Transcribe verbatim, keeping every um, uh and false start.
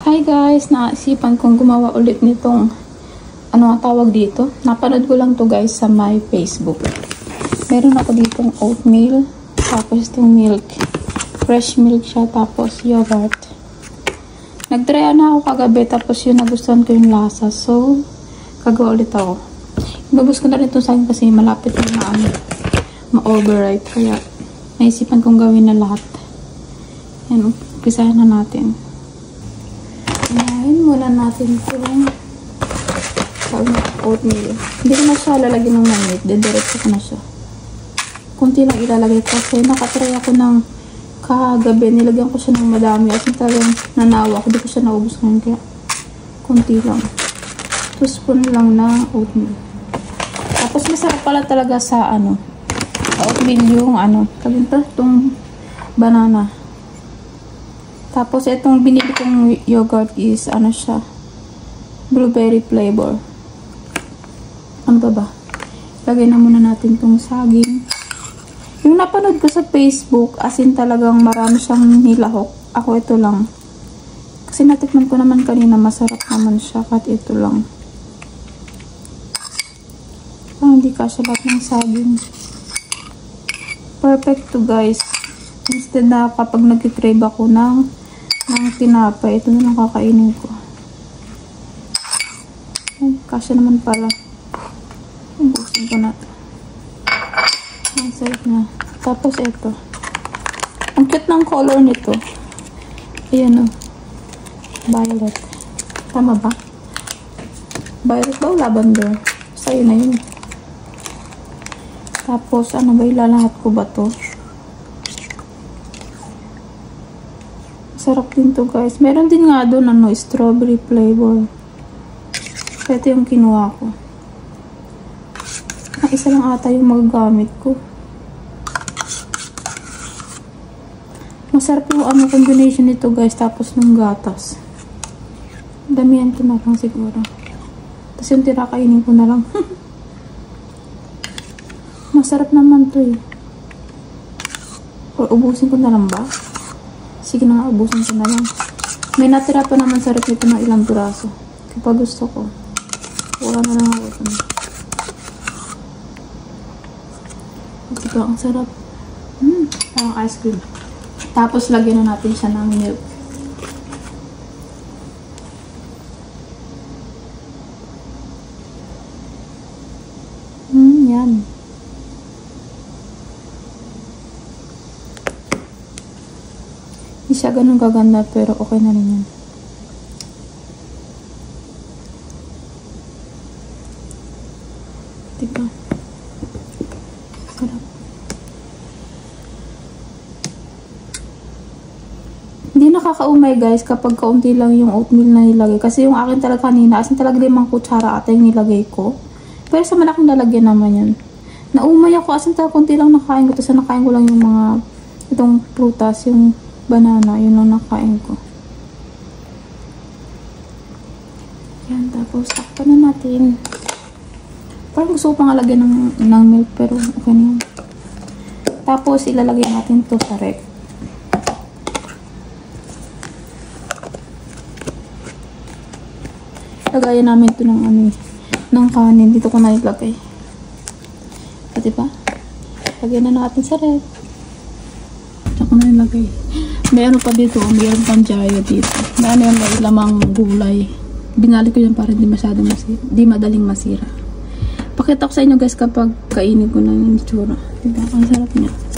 Hi guys, naisipan kong gumawa ulit nitong ano ang tawag dito. Napanood ko lang to guys sa my Facebook. Meron ako ditong oatmeal, tapos itong milk. Fresh milk siya, tapos yogurt. Nagtry na ako kagabi, tapos yun nagustuhan ko yung lasa. So, kagawa ulit ako. Ibabos ko na rin ito sa akin kasi malapit na ano, ma-overripe. Kaya, naisipan kong gawin na lahat. Yan, umpisahan na natin. Ngayon, muna natin itong oatmeal. Hindi ko na siya lalagyan ng mainit. Didiretso ko na siya. Kunti lang ilalagay ko kasi nakatry ako ng kagabi. Nilagyan ko siya ng madami at talagang nanawa ko. Hindi ko siya naubos ngayon kaya kunti lang. two spoon lang na oatmeal. Tapos masarap pala talaga sa ano oatmeal yung ano tawag ito, itong banana. Tapos, itong binili kong yogurt is, ano siya, blueberry flavor. Ano ba ba? Lagay na muna natin itong saging. Yung napanood ko sa Facebook, as in talagang marami siyang nilahok. Ako ito lang. Kasi natikman ko naman kanina, masarap naman siya. Kahit ito lang. Parang hindi kasya lahat ng saging. Perfect to guys. Instead na kapag nag-crave ako ng ng tinapay, ito na lang kakainin ko. Ay, kasya naman pala. Ubusin ko na ito. Ang sarap na. Tapos ito. Ang cute ng color nito. Ayan o. Violet. Tama ba? Violet ba o lavender? Sa'yo na yun. Tapos, ano ba, ilalahat ko ba to? Sarap din to guys. Meron din nga doon ano, strawberry flavor. Ito yung kinuha ko. Ah, isa lang ata yung magagamit ko. Masarap yung ano, combination nito guys. Tapos ng gatas. Damihan ko na lang siguro. Tapos yung tinakainin ko na lang. Masarap naman to eh. O, ubusin ko na lang ba? Sige na nga, ubusin ko na lang. May natira pa naman sa rep nito ng ilang piraso. Kapag gusto ko. Wala na lang ako ito. Ito, ang sarap. Hmm, parang ice cream. Tapos, lagyan na natin siya ng milk. Hmm, yan. Hindi siya ganun gaganda pero okay na rin yan. Diba? Sarap. Hindi nakakaumay guys kapag kaunti lang yung oatmeal na nilagay. Kasi yung akin talaga kanina, asin talaga limang kutsara ata yung nilagay ko. Pero sa malaking lalagyan naman yan. Naumay ako, asin talaga kaunti lang nakain ko. Tapos nakain ko lang yung mga itong prutas, yung banana, yun lang nakain ko. Yan, tapos takpan na natin. Parang gusto ko pang lagyan ng, ng milk, pero okay na yun. Tapos ilalagay natin to sa rep. Lagayan namin to ng ano, ng kanin. Dito ko na ilagay. O, diba? Lagyan na natin sa rep. Ito ko na ilagay. May ano pa dito, mayroon pang jaya dito. May ano yung may lamang gulay. Binalik ko yan para hindi masyadong masira. Di madaling masira. Pakita ko sa inyo guys kapag kainin ko na yung itsura. Diba? Ang sarap niya.